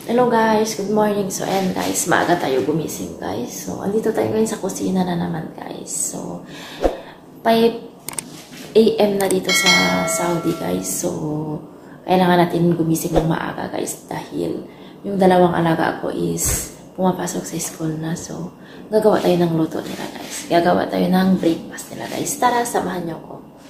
Hello guys, good morning. So ayan guys, maaga tayo gumising guys. So andito tayo ngayon sa kusina na naman guys. So 5 AM na dito sa Saudi guys. So kailangan natin gumising ng maaga guys dahil yung dalawang alaga ko is pumapasok sa school na. So gagawa tayo ng luto nila guys. Gagawa tayo ng breakfast nila guys. Tara, samahan niyo ko.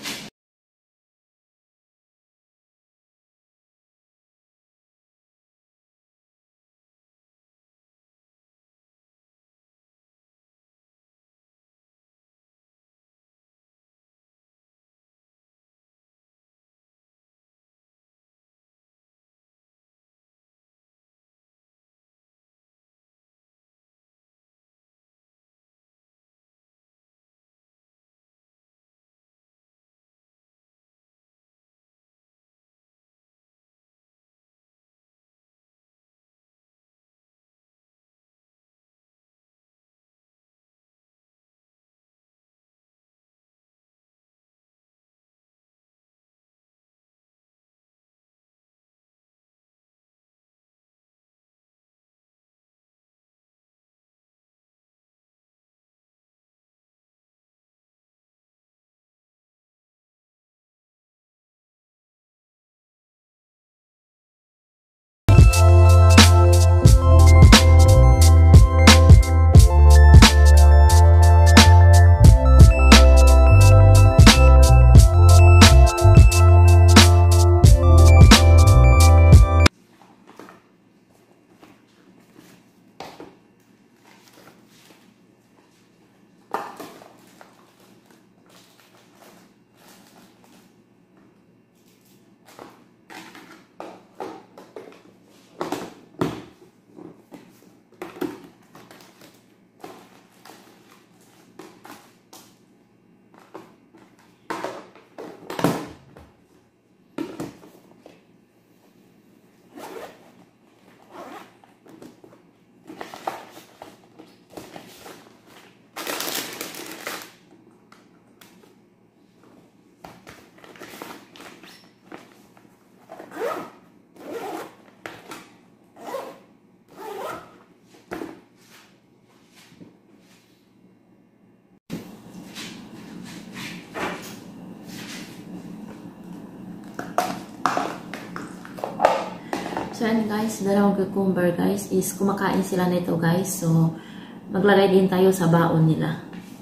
So and guys, dalawang cucumber guys is kumakain sila nito guys. So maglagay din tayo sa baon nila.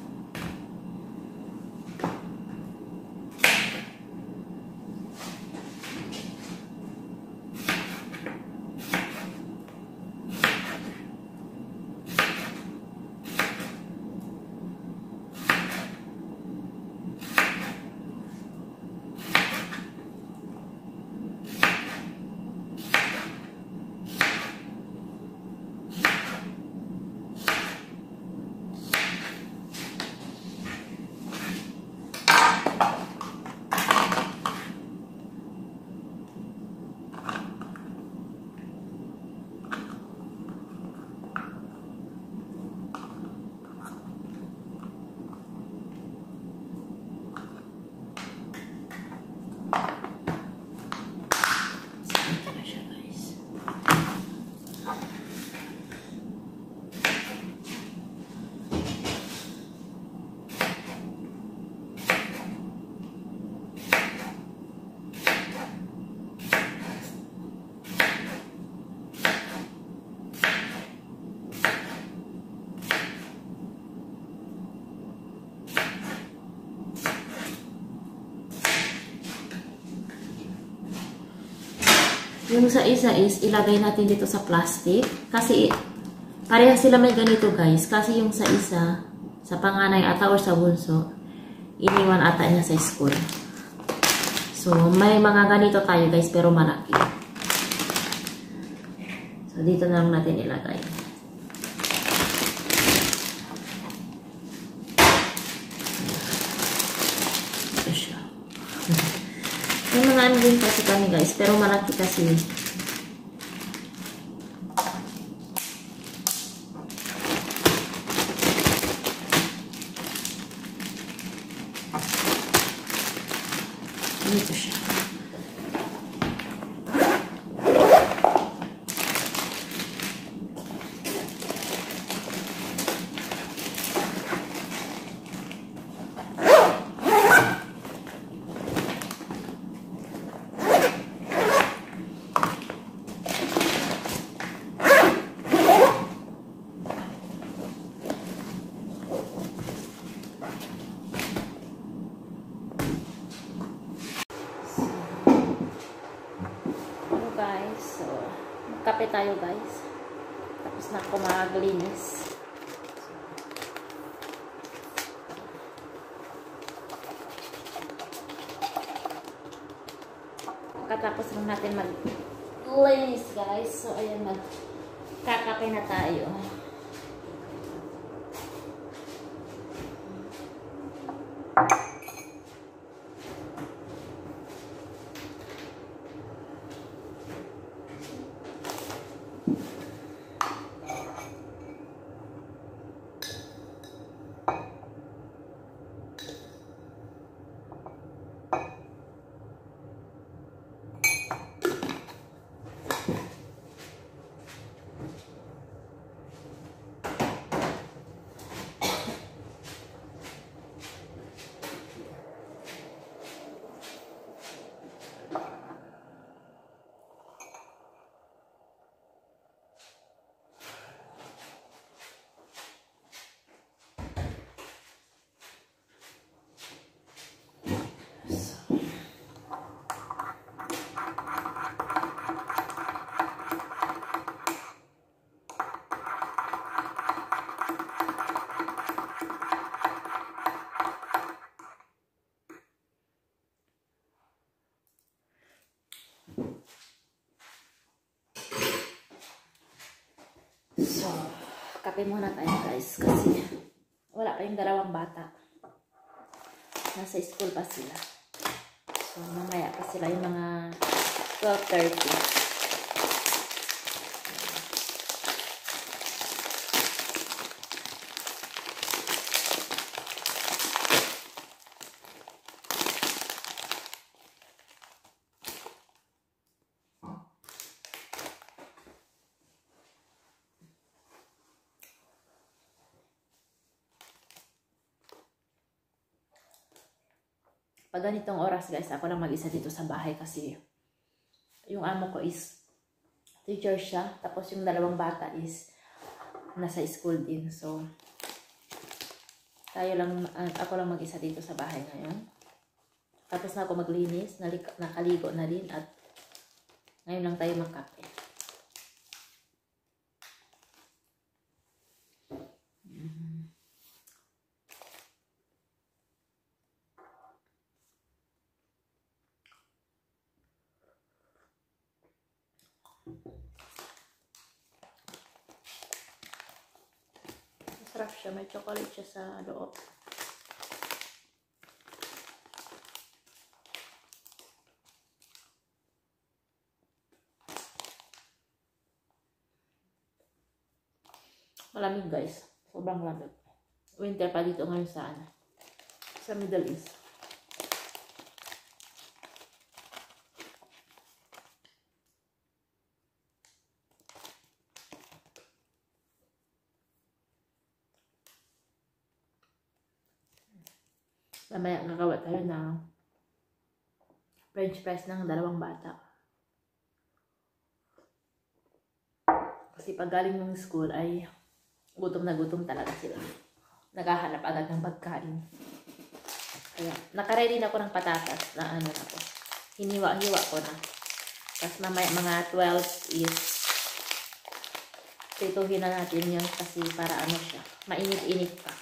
Yung sa isa is ilagay natin dito sa plastic. Kasi parehas sila may ganito guys. Kasi yung sa isa, sa panganay ata or sa bunso, iniwan ata niya sa school. So may mga ganito tayo guys pero malaki. So dito na lang natin ilagay. Ito siya. May mga ano din kasi kami guys, pero malaki kasi. Dito siya. Kape tayo guys. Tapos na ako maglinis. Katapos lang natin maglinis guys. So ayan, magkakape na tayo. So, kape muna tayo guys kasi wala pa yung dalawang bata. Nasa school pa sila. So, mamaya pa sila yung mga 12:30. Pag ganitong oras guys, ako lang mag-isa dito sa bahay kasi yung amo ko is teacher siya. Tapos yung dalawang bata is nasa school din. So, ako lang mag-isa dito sa bahay ngayon. Tapos na ako maglinis, nakaligo na din at ngayon lang tayo magkape. Masarap siya. May chocolate siya sa loob. Malamig guys. Sobrang lamig. Winter pa dito ngayon sa Middle East. Mamaya gagawa tayo ng French fries ng dalawang bata. Kasi pag galing ng school ay gutom na gutom talaga sila. Naghahanap agad ng pagkain. Kaya nakaready na ako ng patatas na ako. Hiniwa-hiwa ko na. Tapos mamaya mga 12 is prituhin na natin yan kasi para siya. Mainit-init pa.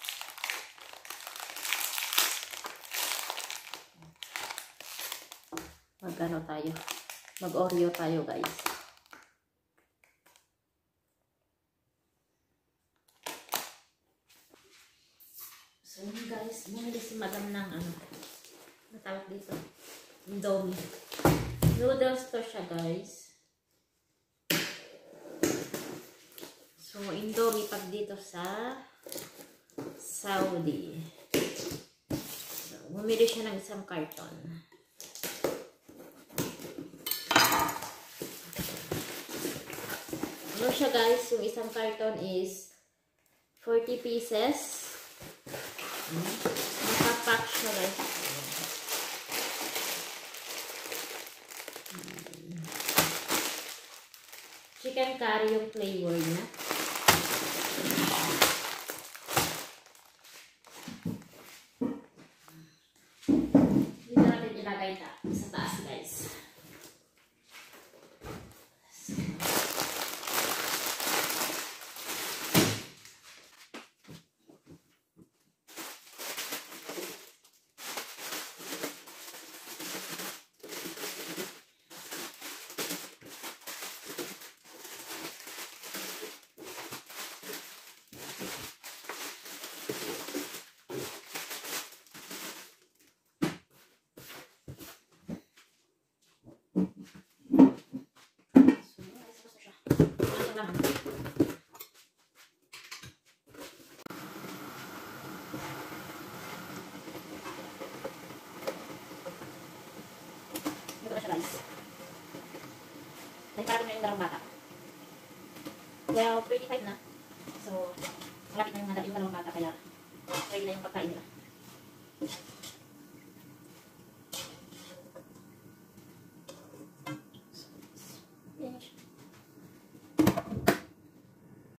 Mag-Oreo tayo guys. So yun guys, bumili si madam ng natawag dito, Indomie. Noodles to siya guys. So Indomie pag dito sa Saudi. So bumili siya ng isang karton. Ano siya guys, yung isang carton is 40 pieces. Nakapack siya guys. Chicken curry yung flavor niya. Dito natin ilagay sa taas guys. So, laman. Ito na siya guys. Dahil parang yung darang bata. Well, 25 na. So, malapit na yung dalawang bata kaya ready na yung pagkain nila.